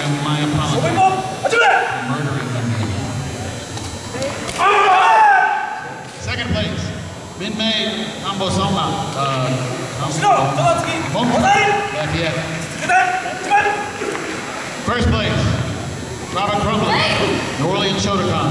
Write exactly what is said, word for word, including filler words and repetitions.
my apologies for murdering him. Second place, Minmei Ambosoma. Uh, First place, Robert Crumley, New Orleans Shotokan.